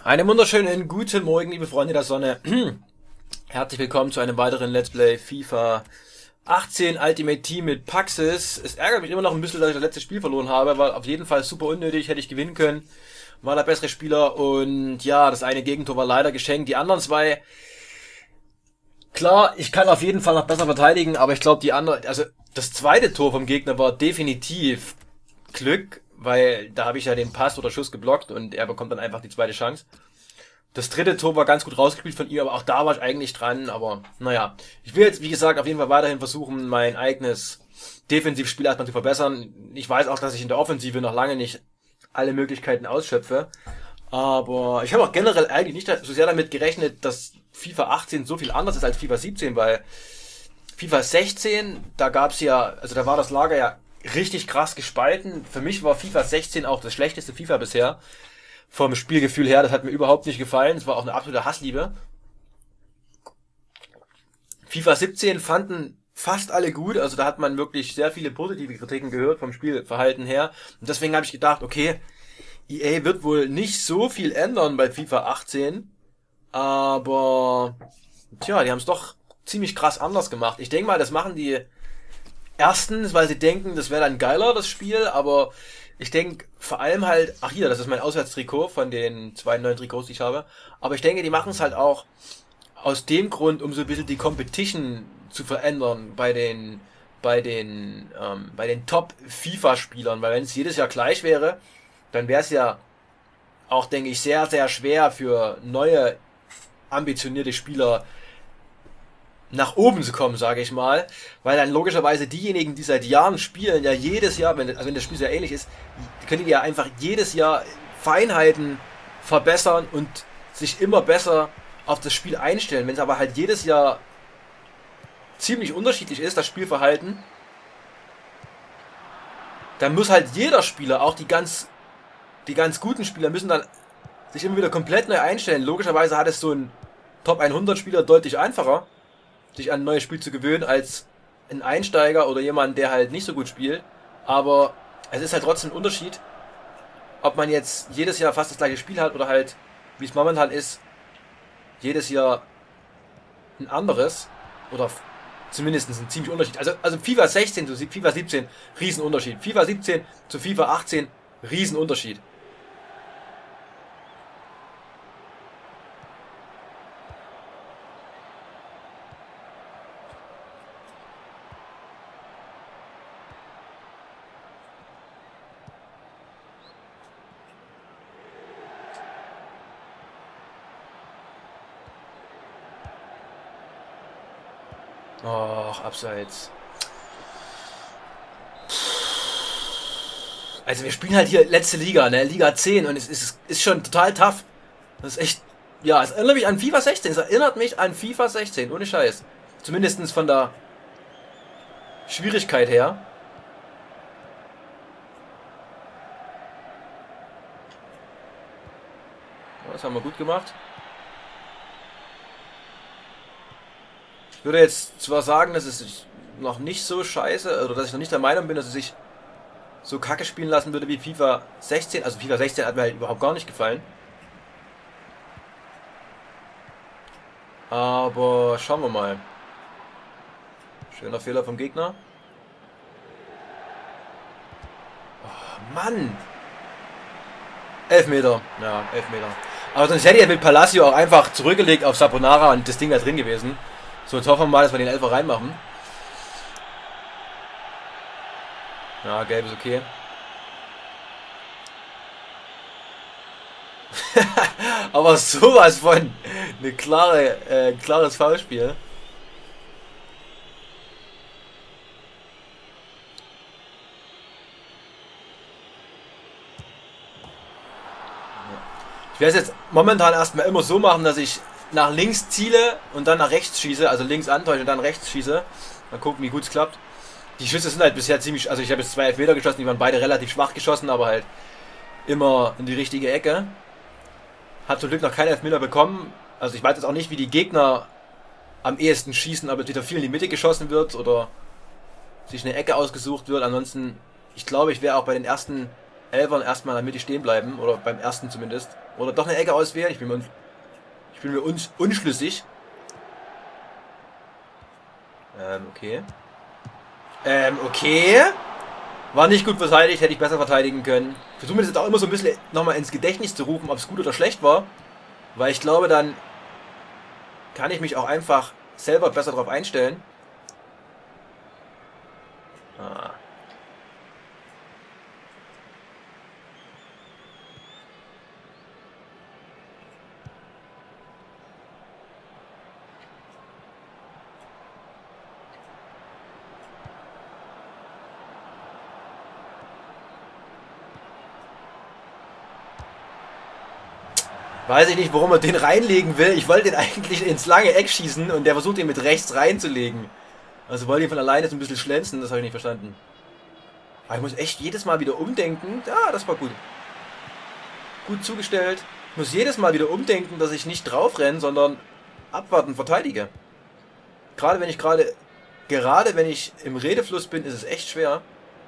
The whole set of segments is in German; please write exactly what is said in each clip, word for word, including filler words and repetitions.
Einen wunderschönen guten Morgen, liebe Freunde der Sonne. Herzlich willkommen zu einem weiteren Let's Play FIFA achtzehn Ultimate Team mit Paxis. Es ärgert mich immer noch ein bisschen, dass ich das letzte Spiel verloren habe, weil auf jeden Fall super unnötig, hätte ich gewinnen können. War der bessere Spieler und ja, das eine Gegentor war leider geschenkt. Die anderen zwei, klar, ich kann auf jeden Fall noch besser verteidigen, aber ich glaube die anderen, also das zweite Tor vom Gegner war definitiv Glück, weil da habe ich ja den Pass oder Schuss geblockt und er bekommt dann einfach die zweite Chance. Das dritte Tor war ganz gut rausgespielt von ihm, aber auch da war ich eigentlich dran, aber naja. Ich will jetzt, wie gesagt, auf jeden Fall weiterhin versuchen, mein eigenes Defensivspiel erstmal zu verbessern. Ich weiß auch, dass ich in der Offensive noch lange nicht alle Möglichkeiten ausschöpfe, aber ich habe auch generell eigentlich nicht so sehr damit gerechnet, dass FIFA achtzehn so viel anders ist als FIFA siebzehn, weil FIFA sechzehn, da gab's ja, also da war das Lager ja richtig krass gespalten. Für mich war FIFA sechzehn auch das schlechteste FIFA bisher. Vom Spielgefühl her, das hat mir überhaupt nicht gefallen. Es war auch eine absolute Hassliebe. FIFA siebzehn fanden fast alle gut, also da hat man wirklich sehr viele positive Kritiken gehört vom Spielverhalten her. Und deswegen habe ich gedacht, okay, E A wird wohl nicht so viel ändern bei FIFA achtzehn, aber tja, die haben es doch ziemlich krass anders gemacht. Ich denke mal, das machen die erstens, weil sie denken, das wäre dann geiler, das Spiel, aber ich denke vor allem halt, ach hier, das ist mein Auswärtstrikot von den zwei neuen Trikots, die ich habe, aber ich denke, die machen es halt auch aus dem Grund, um so ein bisschen die Competition zu verändern bei den bei den ähm, bei den Top-FIFA-Spielern, weil wenn es jedes Jahr gleich wäre, dann wäre es ja auch, denke ich, sehr, sehr schwer für neue, ambitionierte Spieler nach oben zu kommen, sage ich mal, weil dann logischerweise diejenigen, die seit Jahren spielen, ja jedes Jahr, wenn, also wenn das Spiel sehr ähnlich ist, können die ja einfach jedes Jahr Feinheiten verbessern und sich immer besser auf das Spiel einstellen. Wenn es aber halt jedes Jahr ziemlich unterschiedlich ist, das Spielverhalten, dann muss halt jeder Spieler, auch die ganz, die ganz guten Spieler, müssen dann sich immer wieder komplett neu einstellen. Logischerweise hat es so ein Top hundert Spieler deutlich einfacher, sich an ein neues Spiel zu gewöhnen, als ein Einsteiger oder jemand, der halt nicht so gut spielt. Aber es ist halt trotzdem ein Unterschied, ob man jetzt jedes Jahr fast das gleiche Spiel hat oder halt, wie es momentan ist, jedes Jahr ein anderes. Oder zumindest ein ziemlich Unterschied. Also, also FIFA sechzehn zu FIFA siebzehn, Riesenunterschied. FIFA siebzehn zu FIFA achtzehn, Riesenunterschied. Och, abseits. Also wir spielen halt hier letzte Liga, ne? Liga zehn und es ist, ist schon total tough. Das ist echt, ja, es erinnert mich an FIFA sechzehn. Es erinnert mich an FIFA sechzehn, ohne Scheiß. Zumindest von der Schwierigkeit her. Das haben wir gut gemacht. Ich würde jetzt zwar sagen, dass es noch nicht so scheiße, oder dass ich noch nicht der Meinung bin, dass es sich so kacke spielen lassen würde wie FIFA sechzehn. Also FIFA sechzehn hat mir halt überhaupt gar nicht gefallen. Aber schauen wir mal. Schöner Fehler vom Gegner. Oh, Mann! Elfmeter. Ja, Elfmeter. Aber sonst hätte er mit Palacio auch einfach zurückgelegt auf Saponara und das Ding wäre drin gewesen. So, jetzt hoffen wir mal, dass wir den Elfer reinmachen. Ja, gelb ist okay. Aber sowas von eine klare, äh, klares Foulspiel. Ich werde es jetzt momentan erstmal immer so machen, dass ich nach links ziele und dann nach rechts schieße, also links antäusche und dann rechts schieße. Mal gucken, wie gut es klappt. Die Schüsse sind halt bisher ziemlich, also ich habe jetzt zwei Elfmeter geschossen, die waren beide relativ schwach geschossen, aber halt immer in die richtige Ecke. Hat zum Glück noch keinen Elfmeter bekommen. Also ich weiß jetzt auch nicht, wie die Gegner am ehesten schießen, ob jetzt wieder viel in die Mitte geschossen wird oder sich eine Ecke ausgesucht wird. Ansonsten, ich glaube, ich wäre auch bei den ersten Elfern erstmal in der Mitte stehen bleiben. Oder beim ersten zumindest. Oder doch eine Ecke auswählen. Ich bin mir, un ich bin mir un unschlüssig. Ähm, okay. Ähm, okay. War nicht gut verteidigt, hätte ich besser verteidigen können. Versuche mir das jetzt auch immer so ein bisschen nochmal ins Gedächtnis zu rufen, ob es gut oder schlecht war. Weil ich glaube, dann kann ich mich auch einfach selber besser darauf einstellen. Ah. Weiß ich nicht, warum er den reinlegen will. Ich wollte den eigentlich ins lange Eck schießen und der versucht ihn mit rechts reinzulegen. Also wollte ihn von alleine so ein bisschen schlänzen, das habe ich nicht verstanden. Aber ich muss echt jedes Mal wieder umdenken. Ja, das war gut. Gut zugestellt. Ich muss jedes Mal wieder umdenken, dass ich nicht drauf renne, sondern abwarten, verteidige. Gerade wenn ich gerade, gerade wenn ich im Redefluss bin, ist es echt schwer.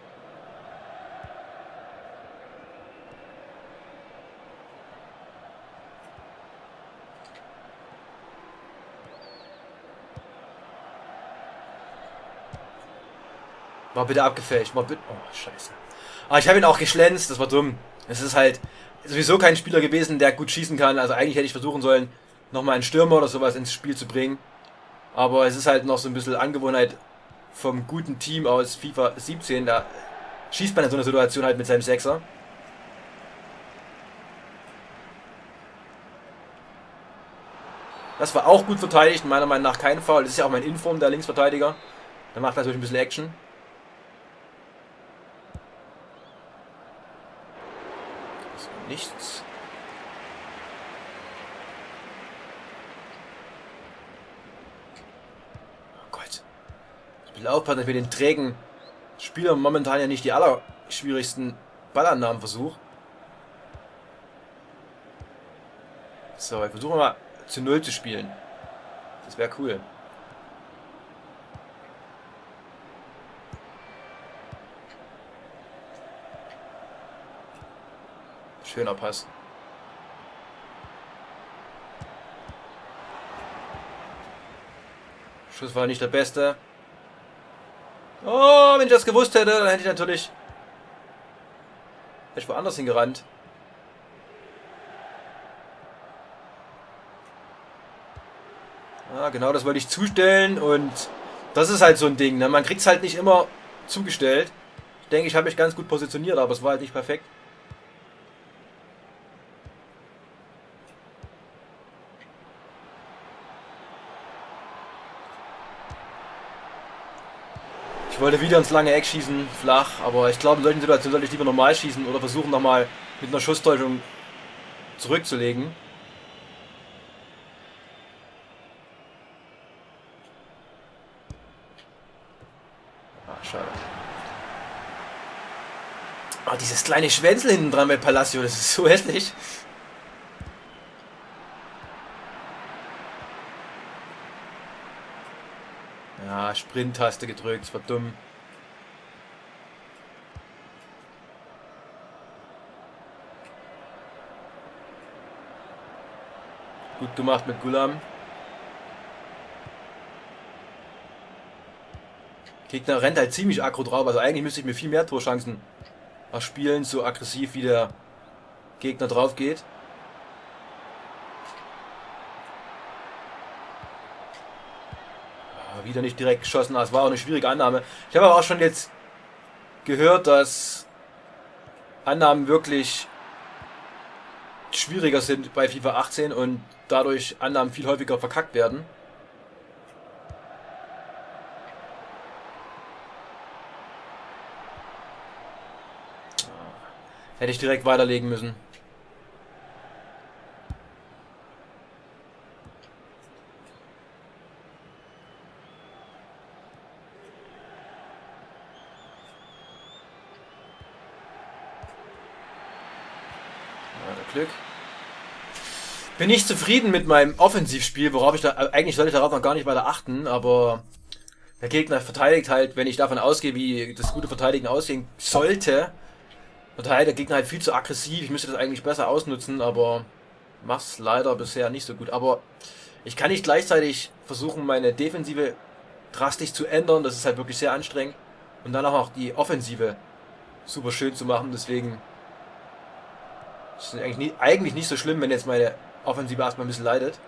War bitte abgefälscht. War bitte. Oh, scheiße. Aber ich habe ihn auch geschlänzt, das war dumm. Es ist halt sowieso kein Spieler gewesen, der gut schießen kann. Also eigentlich hätte ich versuchen sollen, nochmal einen Stürmer oder sowas ins Spiel zu bringen. Aber es ist halt noch so ein bisschen Angewohnheit vom guten Team aus FIFA siebzehn. Da schießt man in so einer Situation halt mit seinem Sechser. Das war auch gut verteidigt, meiner Meinung nach kein Foul. Das ist ja auch mein Inform, der Linksverteidiger. Der macht natürlich ein bisschen Action. Nichts. Oh Gott. Ich will aufpassen, dass ich mit den trägen Spielern momentan ja nicht die allerschwierigsten Ballannahmen versuche. So, ich versuche mal zu Null zu spielen. Das wäre cool. Schöner Pass. Schuss war nicht der beste. Oh, wenn ich das gewusst hätte, dann hätte ich natürlich... Hätte ich woanders hingerannt. Ja, genau, das wollte ich zustellen und das ist halt so ein Ding. Ne? Man kriegt es halt nicht immer zugestellt. Ich denke, ich habe mich ganz gut positioniert, aber es war halt nicht perfekt. Ich wollte wieder ins lange Eck schießen, flach, aber ich glaube, in solchen Situationen sollte ich lieber normal schießen oder versuchen nochmal mit einer Schusstäuschung zurückzulegen. Ah, schade. Oh, dieses kleine Schwänzel hinten dran bei Palacio, das ist so hässlich. Ja, Sprint-Taste gedrückt, das war dumm. Gut gemacht mit Gulam. Gegner rennt halt ziemlich aggro drauf, also eigentlich müsste ich mir viel mehr Torchancen erspielen, so aggressiv wie der Gegner drauf geht. Wieder nicht direkt geschossen, das war auch eine schwierige Annahme. Ich habe aber auch schon jetzt gehört, dass Annahmen wirklich schwieriger sind bei FIFA achtzehn und dadurch Annahmen viel häufiger verkackt werden. Hätte ich direkt weiterlegen müssen. Glück. Bin nicht zufrieden mit meinem Offensivspiel, worauf ich da, eigentlich sollte ich darauf noch gar nicht weiter achten, aber der Gegner verteidigt halt, wenn ich davon ausgehe, wie das gute Verteidigen aussehen sollte, Total, der Gegner halt viel zu aggressiv. Ich müsste das eigentlich besser ausnutzen, aber mach's leider bisher nicht so gut. Aber ich kann nicht gleichzeitig versuchen, meine Defensive drastisch zu ändern. Das ist halt wirklich sehr anstrengend. Und dann auch noch die Offensive super schön zu machen. Deswegen ist es eigentlich, nie, eigentlich nicht so schlimm, wenn jetzt meine Offensive erstmal ein bisschen leidet.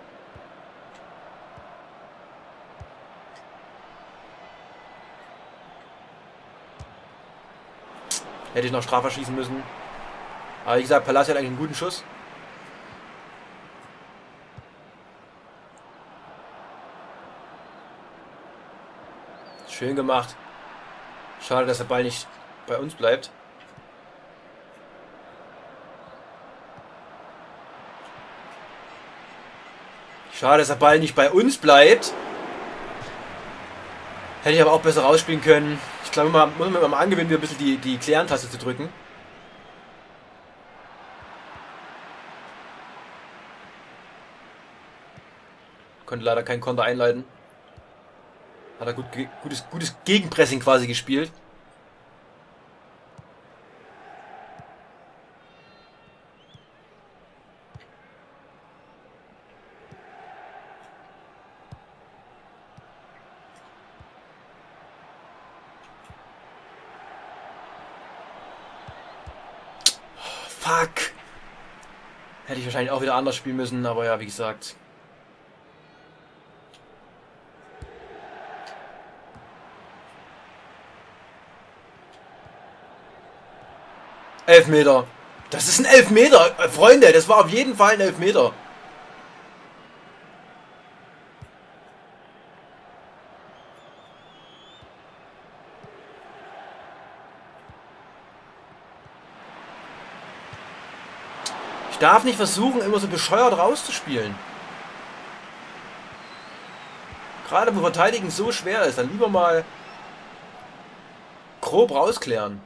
Hätte ich noch Strafe schießen müssen. Aber wie gesagt, Palacio hat eigentlich einen guten Schuss. Schön gemacht. Schade, dass der Ball nicht bei uns bleibt. Schade, dass der Ball nicht bei uns bleibt. Hätte ich aber auch besser rausspielen können. Ich glaube, man muss man mal angewöhnen, wieder ein bisschen die, die Klären-Taste zu drücken. Konnte leider keinen Konter einleiten. Hat er gut, gutes, gutes Gegenpressing quasi gespielt. Fuck. Hätte ich wahrscheinlich auch wieder anders spielen müssen, aber ja, wie gesagt. Elfmeter. Das ist ein Elfmeter, äh, Freunde. Das war auf jeden Fall ein Elfmeter. Ich darf nicht versuchen, immer so bescheuert rauszuspielen. Gerade wo Verteidigen so schwer ist, dann lieber mal grob rausklären.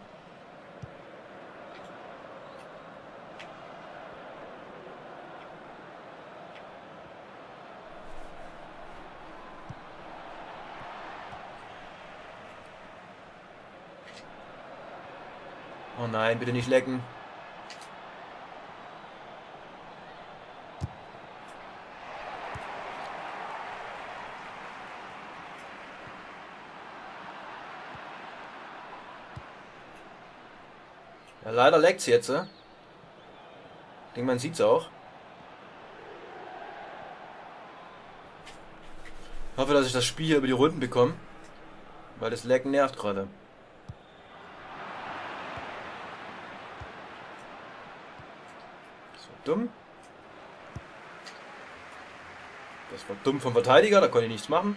Oh nein, bitte nicht lecken. Ja, leider leckt's jetzt. Ich denke, man sieht's auch. Ich hoffe, dass ich das Spiel hier über die Runden bekomme. Weil das Lecken nervt gerade. Das war dumm. Das war dumm vom Verteidiger, da konnte ich nichts machen.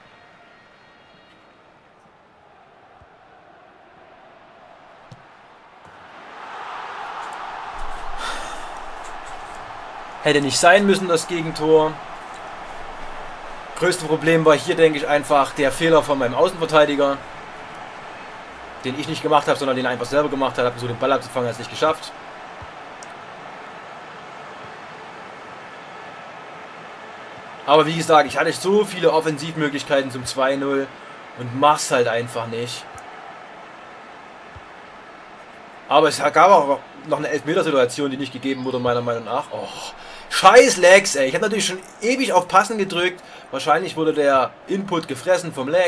Hätte nicht sein müssen, das Gegentor. Größte Problem war hier, denke ich, einfach der Fehler von meinem Außenverteidiger. Den ich nicht gemacht habe, sondern den er einfach selber gemacht hat. Hat so den Ball abzufangen, hat es nicht geschafft. Aber wie gesagt, ich hatte so viele Offensivmöglichkeiten zum zwei null und mach's halt einfach nicht. Aber es gab auch noch eine Elfmeter-Situation, die nicht gegeben wurde, meiner Meinung nach. Oh, scheiß Lags, ey. Ich habe natürlich schon ewig auf Passen gedrückt. Wahrscheinlich wurde der Input gefressen vom Lag.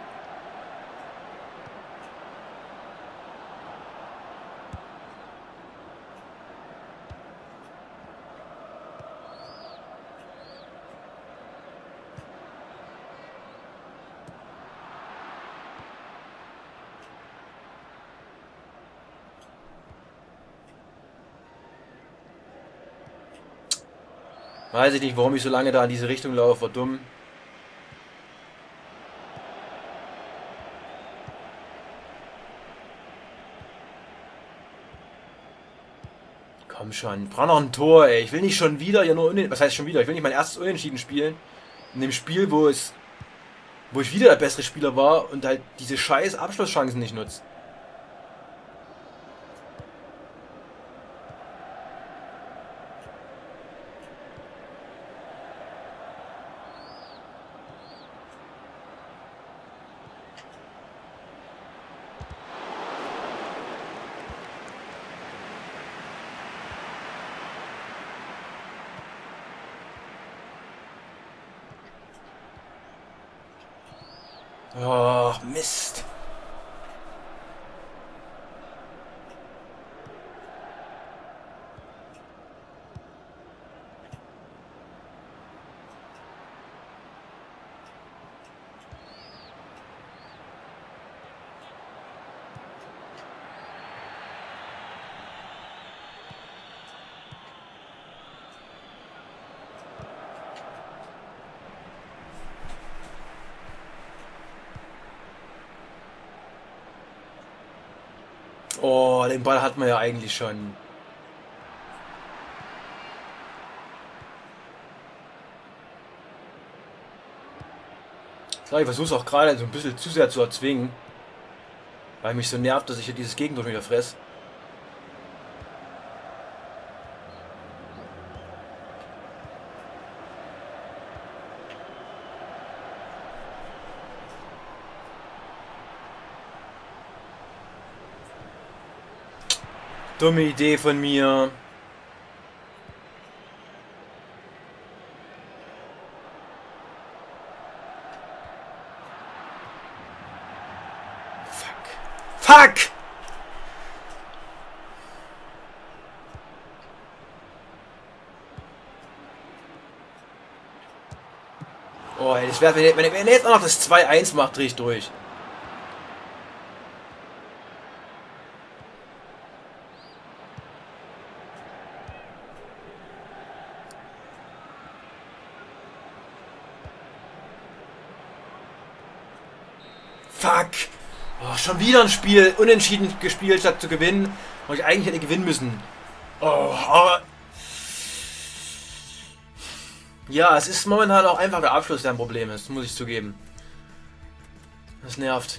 Weiß ich nicht, warum ich so lange da in diese Richtung laufe, war dumm. Komm schon, ich brauche noch ein Tor, ey. Ich will nicht schon wieder, ja nur Unentschieden, was heißt schon wieder? Ich will nicht mein erstes Unentschieden spielen. In dem Spiel, wo es, wo ich wieder der bessere Spieler war und halt diese scheiß Abschlusschancen nicht nutze. Oh, Mist. Oh, den Ball hat man ja eigentlich schon. So, ich versuche es auch gerade so ein bisschen zu sehr zu erzwingen. Weil mich so nervt, dass ich hier dieses Gegentor wieder fress. Dumme Idee von mir. Fuck. Fuck! Oh, ey, das wäre, wenn, wenn er jetzt auch noch das zwei eins macht, drehe ich durch. Fuck! Oh, schon wieder ein Spiel unentschieden gespielt, statt zu gewinnen, wo ich eigentlich hätte gewinnen müssen. Oh, aber... Ja, es ist momentan auch einfach der Abschluss, der ein Problem ist, muss ich zugeben. Das nervt.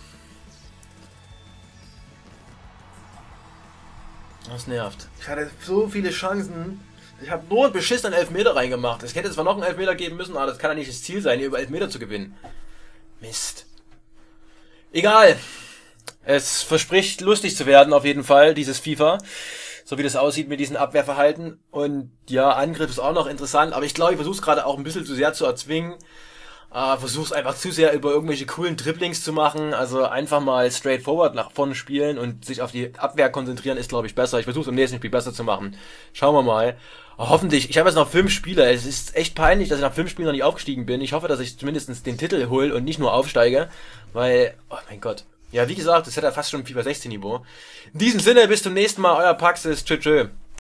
Das nervt. Ich hatte so viele Chancen. Ich habe nur einen beschissenen Elfmeter reingemacht. Es hätte zwar noch einen Elfmeter geben müssen, aber das kann ja nicht das Ziel sein, hier über Elfmeter zu gewinnen. Mist. Egal. Es verspricht lustig zu werden auf jeden Fall, dieses FIFA. So wie das aussieht mit diesem Abwehrverhalten. Und ja, Angriff ist auch noch interessant. Aber ich glaube, ich versuche es gerade auch ein bisschen zu sehr zu erzwingen. Äh, versuche es einfach zu sehr über irgendwelche coolen Dribblings zu machen. Also einfach mal straightforward nach vorne spielen und sich auf die Abwehr konzentrieren ist, glaube ich, besser. Ich versuche es im nächsten Spiel besser zu machen. Schauen wir mal. Aber hoffentlich, ich habe jetzt noch fünf Spiele. Es ist echt peinlich, dass ich nach fünf Spielen noch nicht aufgestiegen bin. Ich hoffe, dass ich zumindest den Titel hole und nicht nur aufsteige. Weil, oh mein Gott. Ja, wie gesagt, das hätte ja fast schon FIFA sechzehn Niveau. In diesem Sinne, bis zum nächsten Mal, euer Paxis. Tschö, tschö.